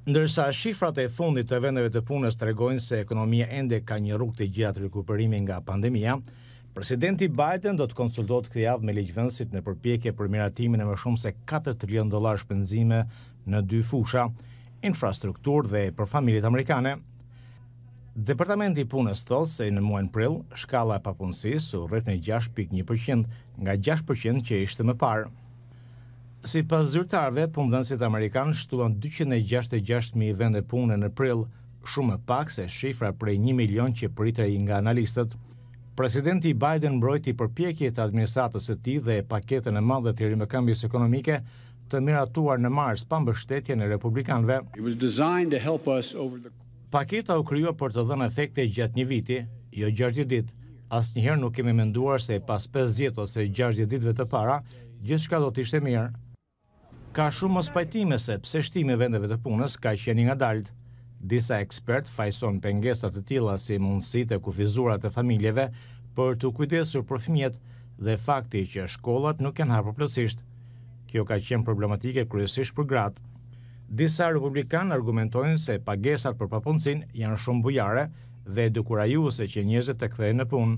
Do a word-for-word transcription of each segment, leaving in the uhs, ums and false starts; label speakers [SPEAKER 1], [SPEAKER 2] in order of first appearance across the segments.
[SPEAKER 1] Ndërsa shifrat e fundit të vendeve të punës tregojnë se ekonomia ende ka një rrugë të gjatë rikupërimi nga pandemia, presidenti Biden do të konsultohet këtë javë me ligjvënësit në përpjekje për miratimin e më shumë se katër trilion dollar shpenzime në dy fusha, infrastrukturë dhe për familjet amerikane. Departamenti i punës thotë se në muajin prill, shkalla e papunësisë u rreth në gjashtë pikë një përqind nga gjashtë përqind që ishte më parë. Si pas zyrtarëve, punëdhënësit amerikanë shtuan dyqind e gjashtëdhjetë e gjashtë mijë vende pune në prill, shumë më pak se shifra prej një milion që pritej nga analistët. Presidenti Biden mbrojti përpjekjet e administratës së tij dhe paketën e madhe të rimëkëmbjes ekonomike të miratuar në mars pa mbështetjen e republikanëve. Paketa u krijua për të dhënë efekte gjatë një viti, jo gjashtëdhjetë ditë. Asnjëherë nuk kemi menduar se pas pesëdhjetë ose gjashtëdhjetë ditëve të para, gjithçka do të ishte mirë. Ka shumë mos pajtime se pse shtimi i vendeve të punës ka qenë ngadalt. Disa ekspertë fajson pengesa të tilla si mundësitë e kufizuara të familjeve për të kujdesur për fëmijët dhe fakti që shkollat nuk janë hapur plotësisht. Kjo ka qenë problematike kryesisht për gratë. Disa republikanë argumentojnë se pagesat për papunësinë janë shumë bujare dhe dukurajuese që njerëzit të kthehen në punë.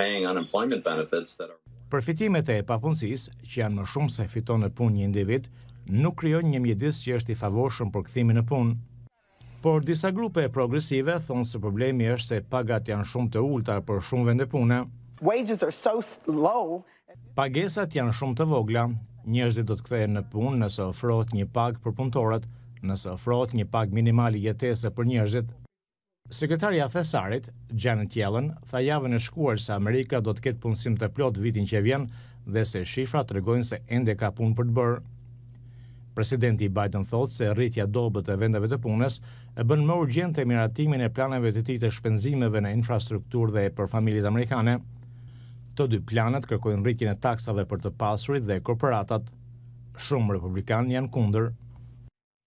[SPEAKER 1] Përfitimet e papunësisë, që janë më shumë se fiton në punë një individ, nuk krijojnë një mjedis që është i favorshëm për kthimin në punë. Por disa grupe progresive thonë se problemi është se pagat janë shumë të ulta për shumë vende pune.
[SPEAKER 2] So
[SPEAKER 1] Pagesat janë shumë të vogla. Njerëzit do të kthehen në punë nëse ofrohet një pagë për punëtorët, nëse ofrohet një pagë minimale jetese për njerëzit. Sekretarja e Thesarit, Janet Yellen, tha javën e shkuar se Amerika do të ketë punësim të plot vitin që vjen dhe se shifrat tregojnë se ende ka punë për të bërë. Presidenti Biden thotë se rritja dobët e vendeve të punës e bën më urgjente miratimin e planeve të tij të shpenzimeve në infrastrukturë dhe për familjet amerikane. Të dy planet kërkojnë rritjen e taksave për të pasurit dhe korporatat. Shumë republikanë janë kundër.